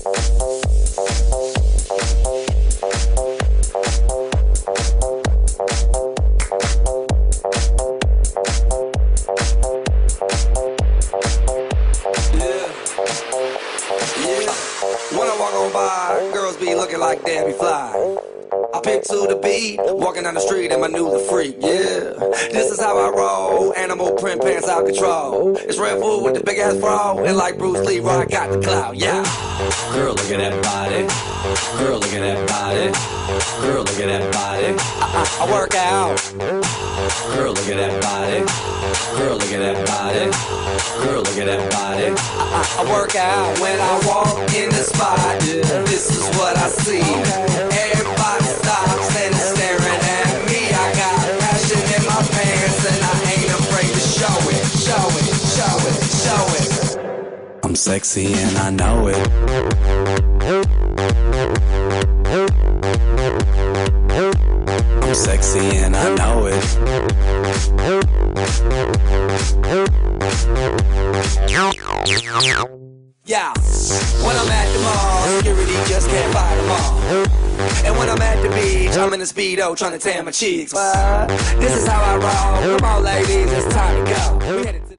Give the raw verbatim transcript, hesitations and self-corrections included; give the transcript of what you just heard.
When I walk on by, girls be looking like Debbie Fly. I pick to the beat, walking down the street in my new the freak, yeah. This is how I roll, animal print pants out control. It's Red Bull with the big ass bra, and like Bruce Lee, I got the clout, yeah. Girl, look at that body. Girl, look at that body. Girl, look at that body. I, I, I work out. Girl, look at that body. Girl, look at that body. Girl, look at that body. I, I, I work out when I walk in the spot. This is what I see. Everybody stops and is staring at me. I got passion in my pants and I ain't afraid to show it, show it, show it, show it. I'm sexy and I know it. I'm sexy and I know it. Yeah, when I'm at the mall, security just can't buy them all. And when I'm at the beach, I'm in a Speedo trying to tan my cheeks. But this is how I roll. Come on, ladies, it's time to go. We headed to